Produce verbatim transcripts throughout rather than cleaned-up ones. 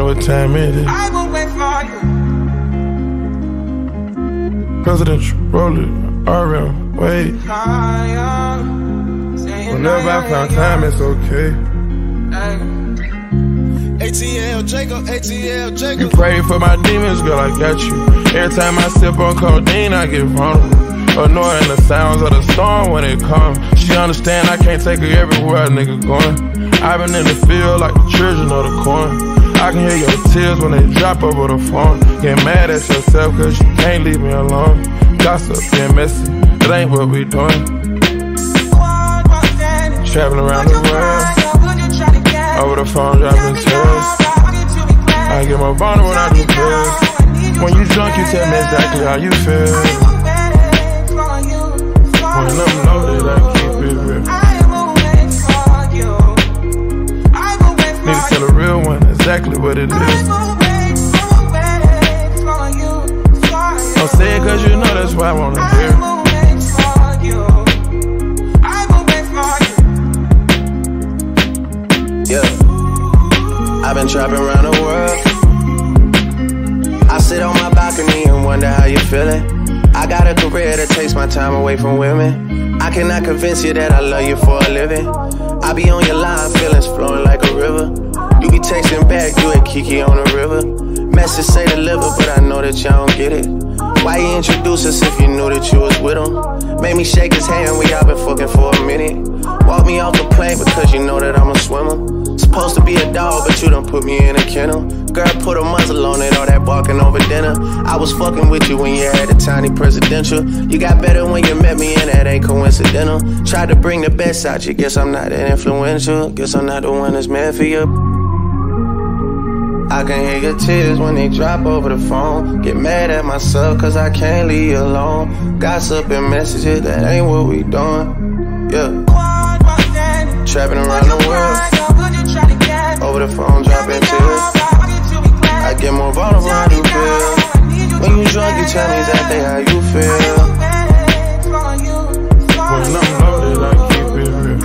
what time it is. I will wait for you. Presidential, roll it, R M, wait. Whenever I found time, it's okay. A T L Jacob, A T L Jacob. You pray for my demons, girl, I got you. Every time I sip on codeine, I get vulnerable. Annoying the sounds of the storm when it comes. She understand I can't take her everywhere a nigga going. I've been in the field like the children of the corn. I can hear your tears when they drop over the phone. Get mad at yourself cause you can't leave me alone. Gossip and messy, that ain't what we doing. Traveling around the world, over the phone dropping tears. I get more vulnerable when I do pills. When you drunk you tell me exactly how you feel. When I'm loaded I keep it real. Need to tell a real one exactly what it is. Don't say it cause you know that's why I wanna hear. Yeah, I've been trapping around the world. I sit on my balcony and wonder how you feeling. I got a career that takes my time away from women. I cannot convince you that I love you for a living. I be on your line, feelings flowing like a river. You be texting back, you and Kiki on the river. Message say deliver, but I know that y'all don't get it. Why you introduce us if you knew that you was with him? Made me shake his hand, we all been fucking for a minute. Walk me off the plane because you know that I'm a swimmer. Supposed to be a dog, but you done put me in a kennel. Girl, put a muzzle on it, all that barking over dinner. I was fucking with you when you had a tiny presidential. You got better when you met me, and that ain't coincidental. Tried to bring the best out you, guess I'm not that influential. Guess I'm not the one that's meant for you. I can hear your tears when they drop over the phone. Get mad at myself cause I can't leave you alone. Gossip and messages, that ain't what we doing. Yeah. Trapping around the world, over the phone dropping tears. I get more vulnerable how you feel. When you drunk you tell me exactly how you feel. When I'm loaded I keep it real.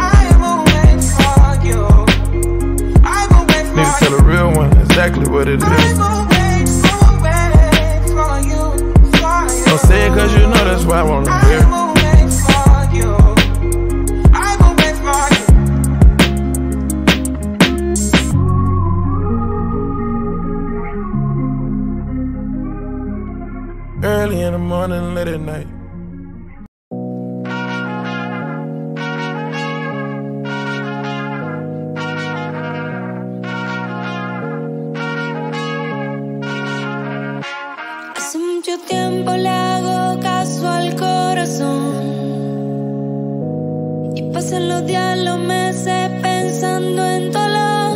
Need to tell a real one exactly what it is. Don't say it cause you know that's why I wanna hear. Early in the morning, late at night. Hace mucho tiempo le hago caso al corazón y pasan los días, los meses pensando en dolor.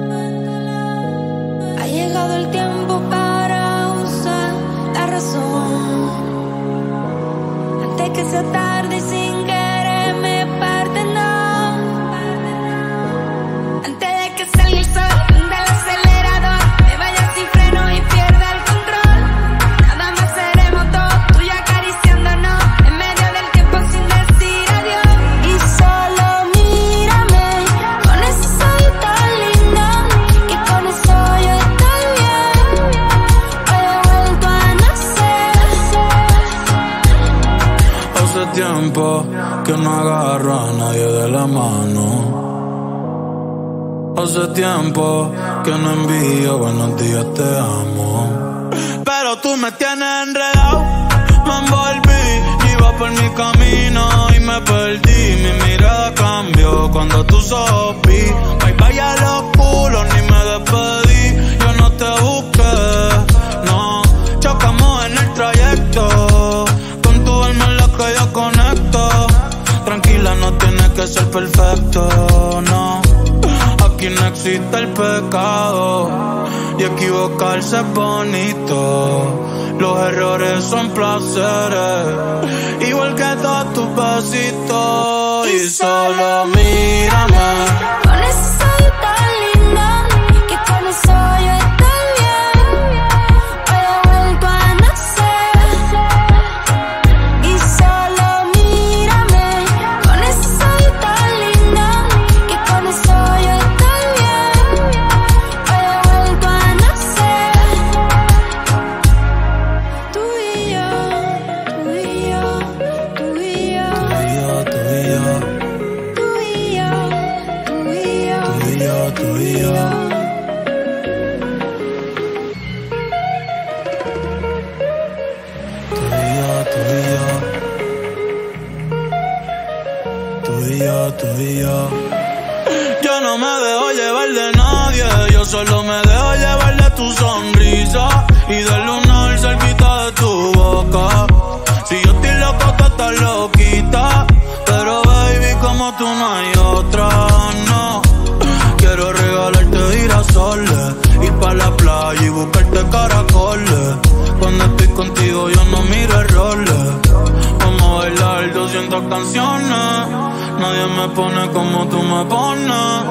Ha llegado el tiempo para usar la razón antes que sea tarde y sin querer me parte, no. Antes de que salga el sol del acelerador, me vaya sin freno y pierda el control. Nada más seremos dos, tú y acariciándonos en medio del tiempo sin decir adiós. Y solo mírame con ese sol tan lindo, que con eso yo estoy bien. Hoy he vuelto a nacer. Hace tiempo que no agarro a nadie de la mano. Hace tiempo que no envío buenos días, te amo. Pero tú me tienes enredado, me envolví, iba por mi camino y me perdí. Mi mirada cambió cuando tú sopí. Bye bye a los culos, ni me despedí. Yo no te busqué, no. Chocamos en el trayecto, con tu alma en la que yo conecto. Tranquila, no tienes que ser perfecto, no. Aquí no existe el pecado y equivocarse es bonito. Los errores son placeres, igual que todos tus besitos. Y solo mírame Con ese sol tan lindo, que con eso yo estoy bien. Hoy he vuelto a nacer. Y solo mírame con ese sol tan lindo, que con eso yo estoy bien. Hoy he vuelto a nacer. y yo, tú y yo. Yo no me dejo llevar de nadie, yo solo me dejo llevar de tu sonrisa y del lunar cerquita de tu boca. Si yo estoy loco, tú estás loquita, pero baby, como tú no hay otra, no. Quiero regalarte girasoles, ir pa' la playa y buscarte caracoles. Cuando estoy contigo yo no miro errores. Vamos a bailar doscientas canciones, nadie me pone como tú me pones.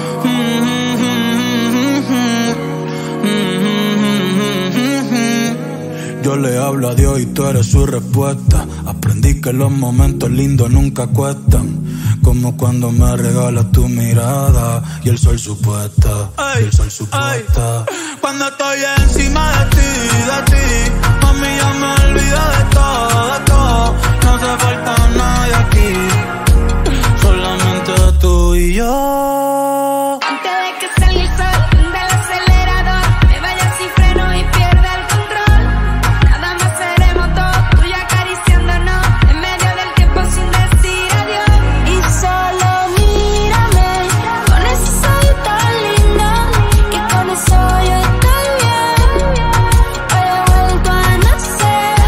Yo le hablo a Dios y tú eres su respuesta. Aprendí que los momentos lindos nunca cuestan, como cuando me regalas tu mirada y el sol supuesta, y el sol supuesta. Cuando estoy encima de ti, de ti, mami, ya me olvido de todo, de todo. No hace falta nadie aquí, solamente tú y yo. Antes de que salga el sol del acelerador, me vaya sin freno y pierda el control. Nada más seremos dos, tú y acariciándonos en medio del tiempo sin decir adiós. Y solo mírame con ese ojito lindo, que con eso yo estoy bien. Hoy he vuelto a nacer.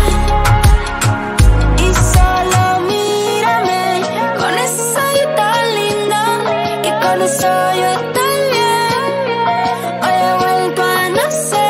Y solo mírame con ese ojito lindo, que con eso yo estoy bien. Hoy he vuelto a nacer.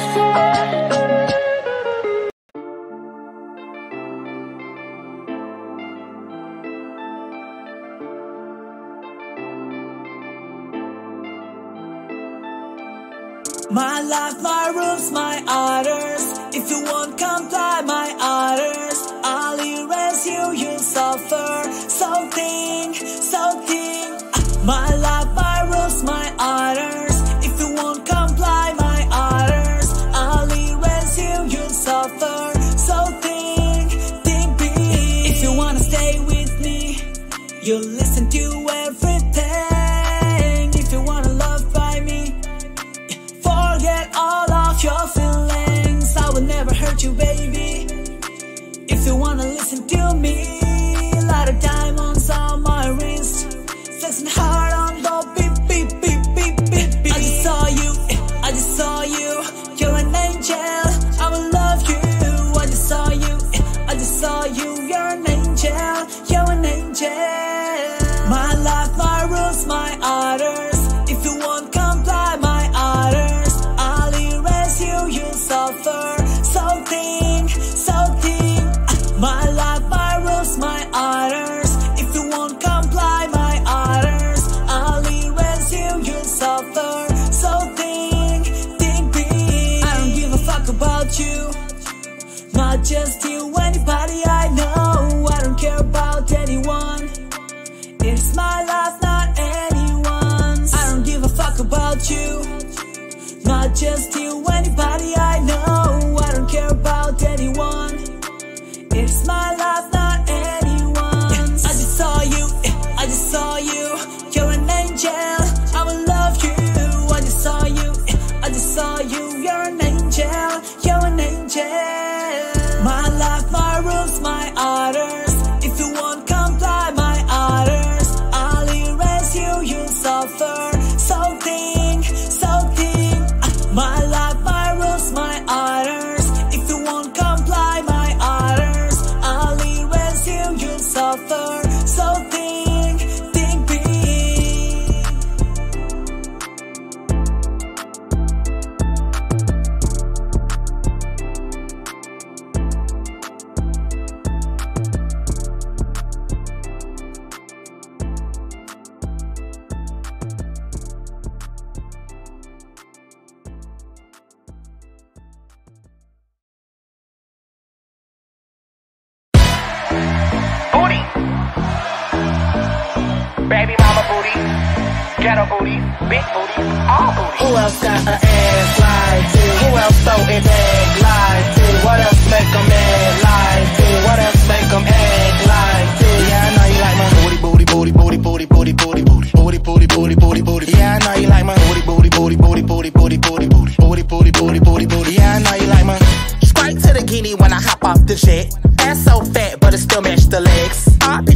My life, my rules, my orders. If you won't comply my orders, I'll erase you, you'll suffer. Something, something. My life, my rules, my orders. If you won't comply my orders, I'll erase you, you'll suffer. Something, think big. If you wanna stay with me, you'll listen to everything. If you wanna love by me, forget all of your feelings. I will never hurt you, baby. If you wanna listen to me, light of diamonds on my wrist, flexing hard on the beep, beep, beep, beep, beep, beep. I just saw you, I just saw you. You're an angel, I will love you. I just saw you, I just saw you. You're an angel, you're an angel. My life, my rules, my orders. If you won't comply my orders, I'll erase you, you'll suffer. Something, something. My life, my rules, my orders. If you won't comply my orders, I'll erase you, you'll suffer. Something, think big. I don't give a fuck about you, not just you, anybody I know. I don't care about anyone. It's my life, not anyone's. I don't give a fuck about you, not just you, anybody I know. I don't care about anyone. It's my life, not anyone's. I just saw you, I just saw you. You're an angel, I will love you. I just saw you, I just saw you. You're an angel, you're an angel. My life, my rules, my orders. If you won't comply my orders, I'll erase you, you'll suffer. Something, something. My life, my rules, my orders. If you won't comply my orders, I'll erase you, you'll suffer. Something, think big. Booty. Baby mama booty. Ghetto booty. Big booty. All booty. Who else got an ass like this? Who else throw it back like this? What else make them act like this? What else make them act like this? Yeah, I know you like my booty, booty, booty, booty, booty, booty, booty, booty, booty, booty, booty, booty, booty. Yeah, I know you like my booty, booty, booty, booty, booty, booty, booty, booty, booty, booty, booty, booty, booty. Yeah, I know you like my. Straight to the guinea when I hop off the jet. Ass so fat, but it still match the legs. I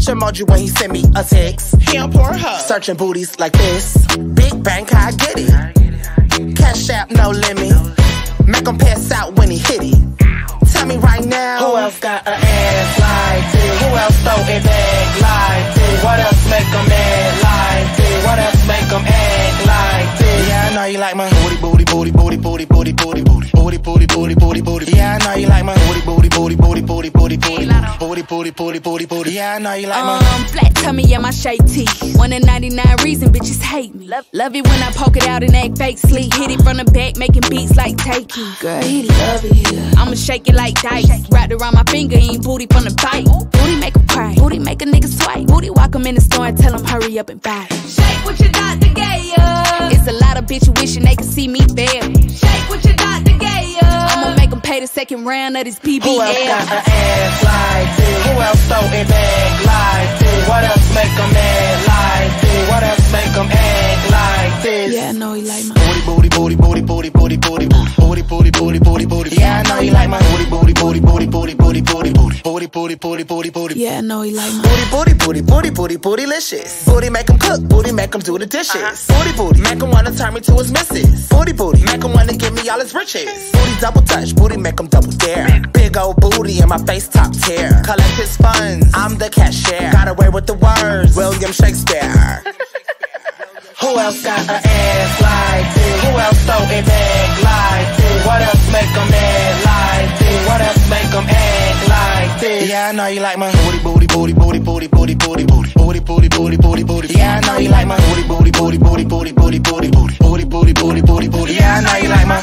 bitch emoji when he send me a text. He on Pornhub, searching booties like this. Big bank, I get it. Cash app, no limit. Make him pass out when he hit it. Tell me right now, who else got an ass like this? Who else throw it back like this? What else make them mad like this? What else make them act like this? Yeah, I know you like my booty, booty, booty, booty, booty, booty, booty, booty, booty, booty, booty, booty, booty. Yeah, I know you like my booty, booty, booty, booty, booty, booty, booty, booty, booty, booty, booty, booty. Yeah, I know you like my um flat tummy, yeah, my shape tee. One in ninety-nine reason bitches hate me. Love, love it when I poke it out and act fake sleep. Hit it from the back, making beats like Takey. Girl, he love it here. I'ma shake it like dice. Wrapped around my finger, ain't booty from the bite. Booty make him cry, booty make a nigga swipe. Booty walk him in the store and tell him hurry up and buy. Shake what you got to get ya. It's a lot of bitches wishing they could see me fail. Shake what you got to get ya. I'ma make him pay the second round of this B B L. Who else got an ass like this? Who else throw it back like this? What else make them mad like this? What else make them act like this? Yeah, I know he like my booty, booty, booty, booty, booty, booty, booty, booty, booty, booty, booty, booty. Yeah, I know he like my booty, booty, booty, booty, booty, booty, booty, booty, booty, booty, booty, booty, booty. Yeah, I know he like my booty, booty, booty, booty, booty, bootylicious. Booty make him cook, booty make him do the dishes. Booty, booty, make him wanna turn me to his missus. Booty, booty, make him wanna give me all his riches. Booty double touch, booty make him double dare. Big old booty in my face top tier. Collect his funds, I'm the cashier. Got away with the words, William Shakespeare. Who else got an ass like this? Who else throw it back like this? What else make them mad like this? What else make them act like this? Yeah, I know you like my booty, booty, booty, booty, booty, booty, booty, booty, booty, booty, booty, booty, booty. Yeah, I know you like my booty, booty, booty, booty, booty, booty, booty, booty, booty, booty, booty, booty, booty. Yeah, I know you like my.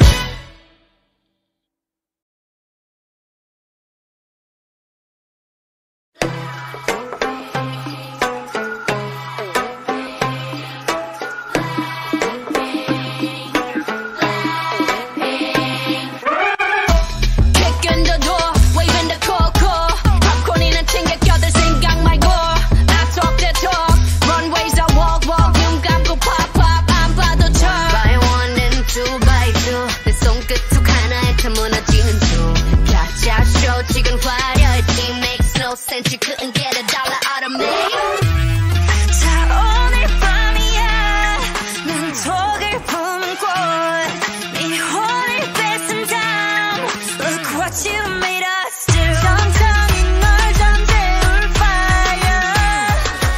Since you couldn't get a dollar out of me. 자, 오늘 밤이야. 난 독을 품은 꽃. 네 혼을 뺏은 다음. Look what you made us do. 천천히 널 잠재울 fire.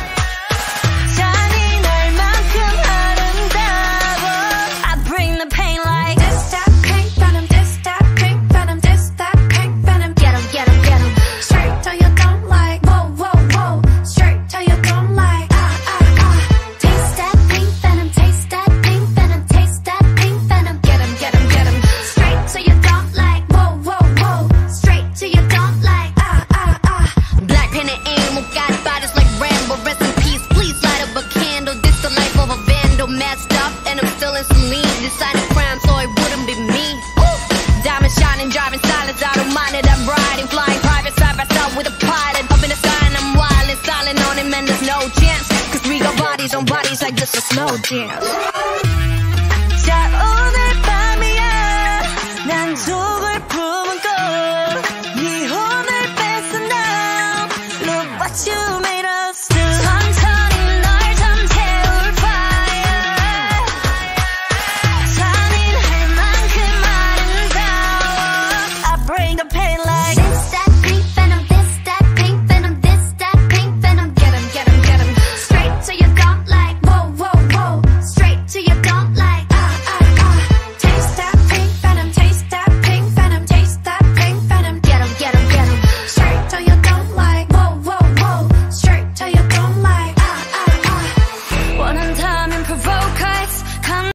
잔인할만큼 아름다워. I bring the pain like this. That pink venom, this that pink venom, this that pink venom. Get 'em, get 'em, get 'em. Straight to your dome like whoa, whoa, whoa. Straight to your dome like ah, ah, ah. Taste that pink venom, taste that pink venom, taste that pink venom. Get 'em, get 'em, get 'em. Straight to your dome like whoa, whoa, whoa. Straight to your dome like ah, ah, ah. Black pen and animal got bodies like Rambo. Rest in peace, please light up a candle. This the life of a vandal, messed up, and I'm still in some lean. Decided crime, so it wouldn't be me. Ooh. Diamond shining, driving silence, I don't mind it. I'm riding, flying private side by side with a pilot. Up in the sky and I'm wild and silent on him, and there's no chance. Cause we got bodies on bodies like this a slow dance. 자, 오늘 밤이야. 난 독을 품은 꽃. 네 혼을 뺏은 다음. Look what you made us do. 천천히 널 잠재울 fire. 잔인할 만큼 아름다워. I bring the pain like